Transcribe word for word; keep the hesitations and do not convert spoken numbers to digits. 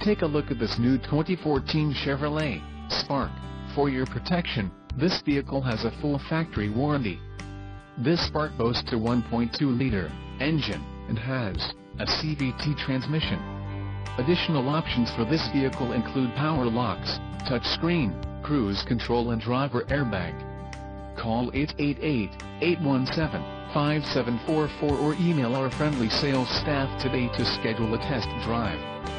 Take a look at this new twenty fourteen Chevrolet Spark. For your protection, this vehicle has a full factory warranty. This Spark boasts a one point two liter engine and has a C V T transmission. Additional options for this vehicle include power locks, touchscreen, cruise control and driver airbag. Call eight eight eight, eight one seven, five seven four four or email our friendly sales staff today to schedule a test drive.